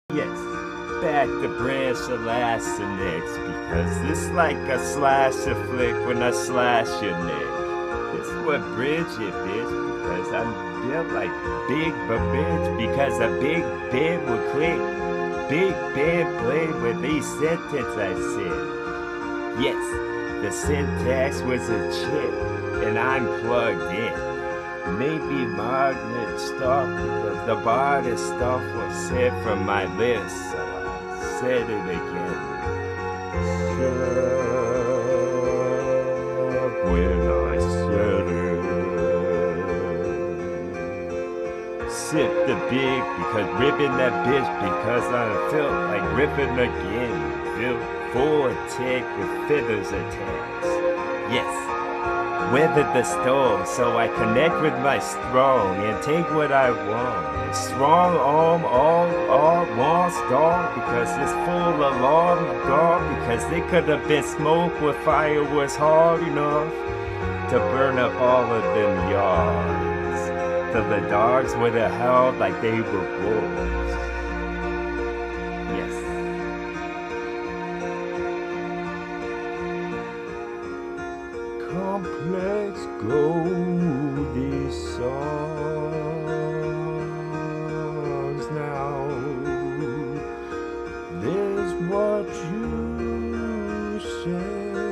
Yes, back to branch Elastinex, because this like a slasher flick when I slash your neck. This what bridge it, bitch, because I'm built like big but bitch, because a big bed would click. Big bed played with these sentence I said. Yes, the syntax was a chip, and I'm plugged in. Maybe magnet stop because the body stuff was said from my lips, so I said it again. Shut when I said it. Sip the big because ripping that bitch because I felt like ripping again. Feel full attack with feathers attacks. Yes. Weather the storm, so I connect with my strong and take what I want. Strong arm, all wants dog because it's full alarm dog because they could have been smoke where fire was hard enough to burn up all of them yards. Till the dogs would have howled like they were wolves. Yes. Complex Goldie songs now. There's what you say.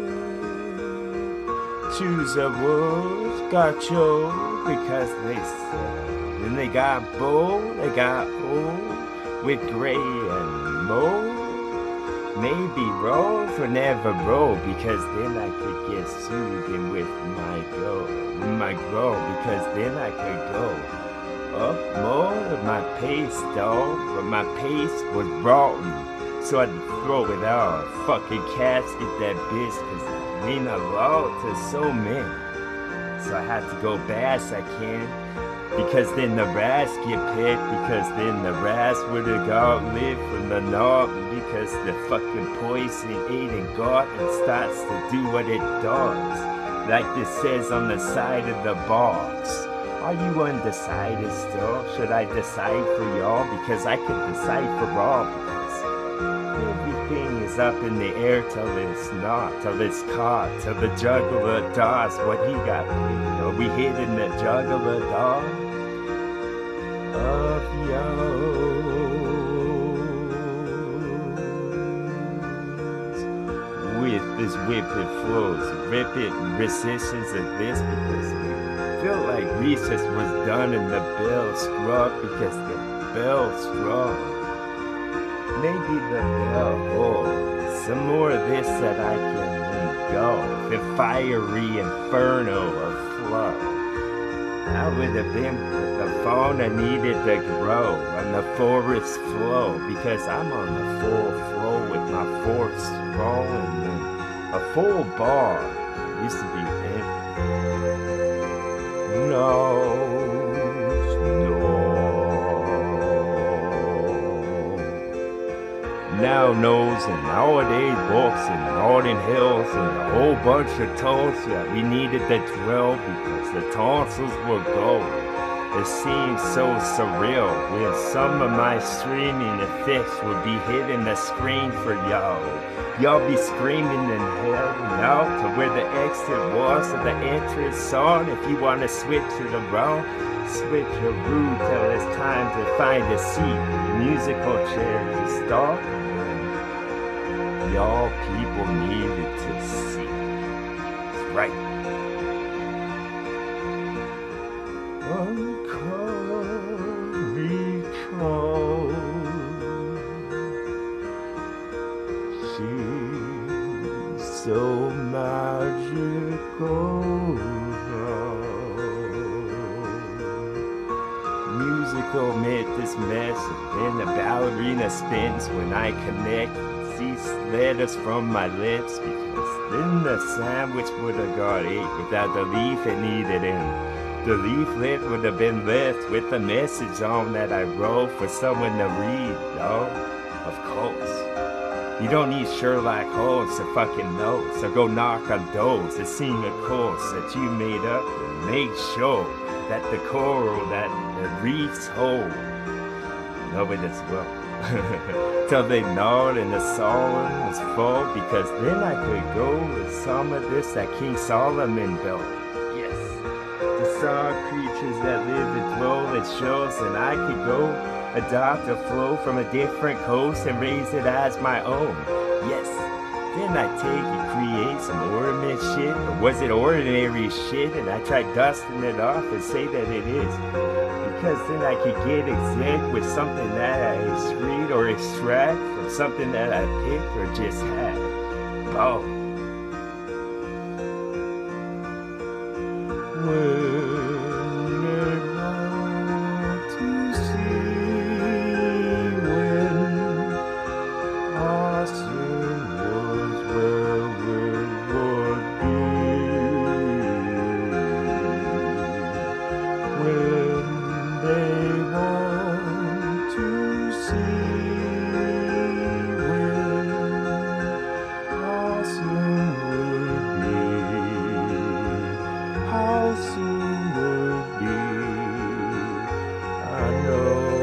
Choose a words got you because they said. Then they got bold, they got old with gray and mold. Maybe roll for never roll because then I could get soothing with my grow because then I could go up more with my pace dog, but my pace was rotten, so I had to throw it out, fucking casket that bitch cause I mean I lost to so many, so I had to go fast I can. Because then the rats get picked, because then the rats would've got lit from the knob, because the fucking poison ate and got and starts to do what it does. Like this says on the side of the box. Are you undecided still? Should I decide for y'all? Because I could decide for all, because everything is up in the air till it's not, till it's caught, till the juggler does what he got picked. Are we hitting the juggler dog? Of yours. With this whip it flows, rip it resistance of this because we feel like recess was done and the bell struck because the bell struck. Maybe the bell holds some more of this that I can go. The fiery inferno of flow. I would have been with the phone I needed to grow on the forest flow because I'm on the full flow with my fourth strong and then a full bar used to be in. No. Now knows and nowadays books and Northern Hills and a whole bunch of tones that we needed to drill because the tonsils were gold. It seemed so surreal when some of my streaming effects would be hitting the screen for y'all. Y'all be screaming and heading out to where the exit was of the entrance song. If you want to switch to the wrong, switch your route till it's time to find a seat. Musical chairs to stop. Y'all people needed to see. That's right. Recall. She's so magical. Musical made this mess, and the ballerina spins when I connect. These letters from my lips because then the sandwich would have got ate without the leaf it needed in. The leaflet would have been left with the message on that I wrote for someone to read, no? Of course. You don't need Sherlock Holmes to fucking know, so go knock on doors and sing a chorus that you made up and make sure that the coral that the reefs hold know it as well. Till they gnawed and the solemn was full, because then I could go with some of this that King Solomon built. Yes, the saw creatures that live and dwell it shows, and I could go adopt a flow from a different coast and raise it as my own. Yes, then I take and create some ornament shit, or was it ordinary shit, and I try dusting it off and say that it is. Because then I could get exact with something that I excrete or extract from something that I picked or just had. Oh. When they want to see when our sin was where we would be. When they want to see when how soon would be, how soon would be, I know.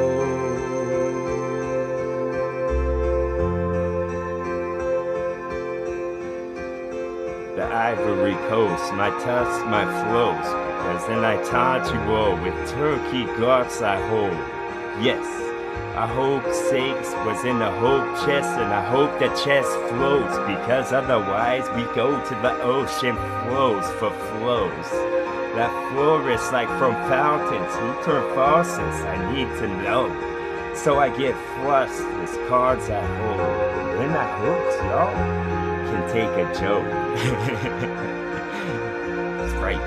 The Ivory Coast, my tusks, my flows, because then I taunt you all with turkey guts I hold. Yes, I hope sakes was in the hope chest, and I hope the chest floats, because otherwise we go to the ocean flows for flows. That flourish like from fountains, who turn faucets, I need to know. So I get flushed with cards I hold, and then I hope y'all can take a joke. That's right.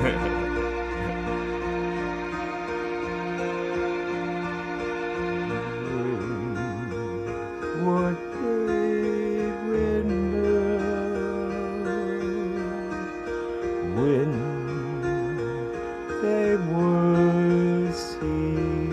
What they when they would see.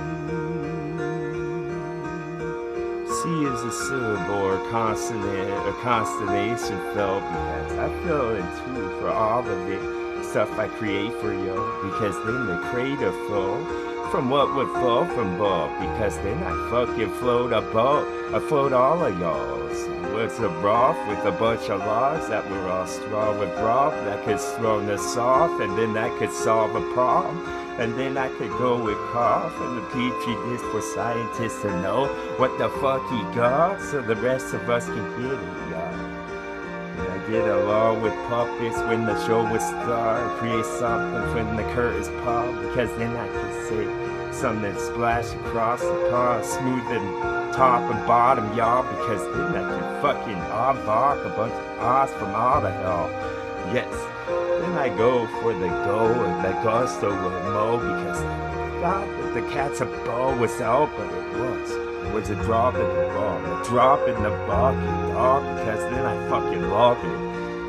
C is a syllable or consonant or constellation felt, because I feel it too for all of it stuff I create for you, because then the creator flow from what would flow from both, because then I fucking float a boat, I float all of y'all. So it's a broth with a bunch of logs that were all straw with broth that could throw us off, and then that could solve a problem. And then I could go with cough and the petri dish for scientists to know what the fuck he got, so the rest of us can get it, y'all. And I get along with puppets when the show was start, create something when the curtains pop, because then I can say something splash across the pond, smooth and top and bottom, y'all, because then I can fucking unlock a bunch of odds from all the hell. Yes. Then I go for the go and the gusto of mo, because I thought that the cat's a ball was out, but it was. It was a drop in the ball, a drop in the bucket, dog, because then I fucking love it.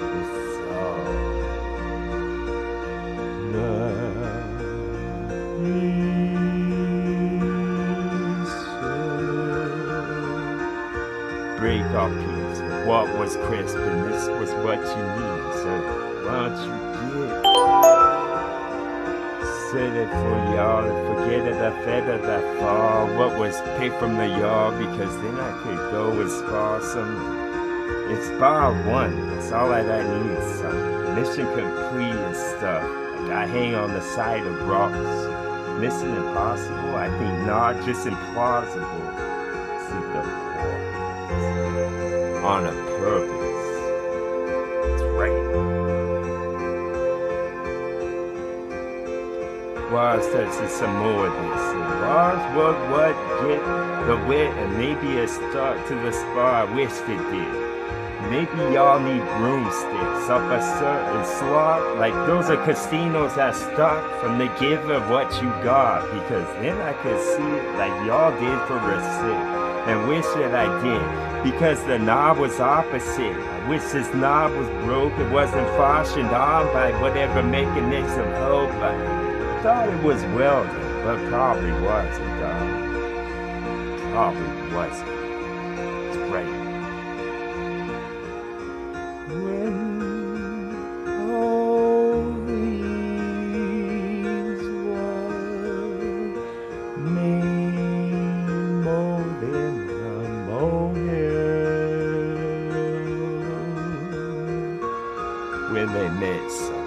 Break off piece of what was crisp, and this was what you need, so why don't you set it for y'all and forget it, I fed it that fall, what was picked from the yard, because then I could go and spar some, it's bar one, that's all that I need, son, mission complete and stuff, like I hang on the side of rocks, mission impossible, I think not, just implausible, see the war, on a purpose, it's right. Was touches some more of this. And what get the wit, and maybe a start to the spar I wish they did. Maybe y'all need broomsticks up a certain slot, like those are casinos that stuck from the give of what you got, because then I could see it like y'all did for receipt, and wish that I did, because the knob was opposite. I wish this knob was broke, it wasn't fashioned on by whatever mechanism held by it. Thought it was welded, but probably wasn't, dog. Probably wasn't. It's great. When all these were made when they met. So